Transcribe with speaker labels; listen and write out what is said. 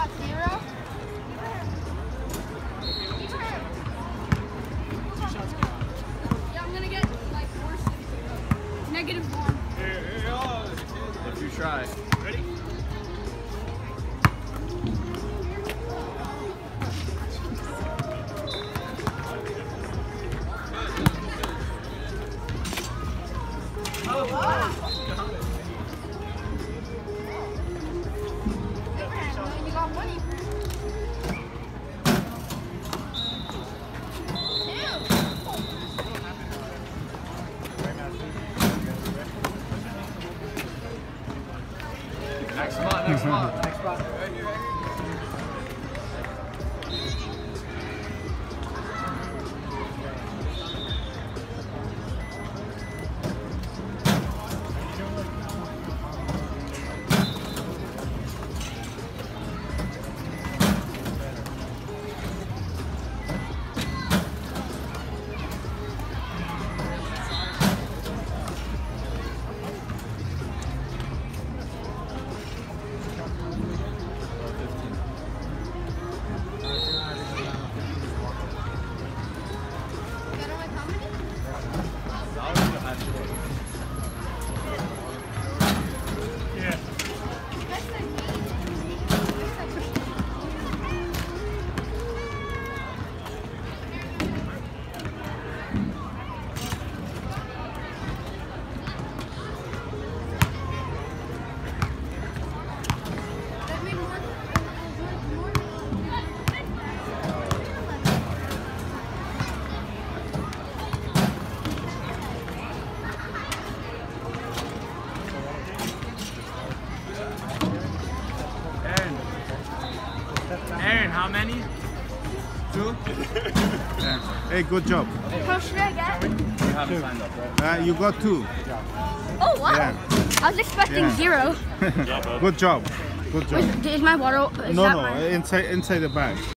Speaker 1: got 0. Yeah, I'm gonna get like worse than -1.
Speaker 2: If you try. Ready?
Speaker 1: You got money.
Speaker 2: Next spot, next spot, next spot. Aaron, how many? 2?
Speaker 3: Yeah. Hey, good job.
Speaker 1: How should I get?
Speaker 2: You haven't signed up, right?
Speaker 3: You got 2.
Speaker 1: Oh wow!
Speaker 3: Yeah.
Speaker 1: I was expecting
Speaker 3: Yeah.
Speaker 1: 0.
Speaker 3: Good job. Good job.
Speaker 1: Wait, is my water? Is
Speaker 3: No,
Speaker 1: that
Speaker 3: no,
Speaker 1: mine?
Speaker 3: inside the bag.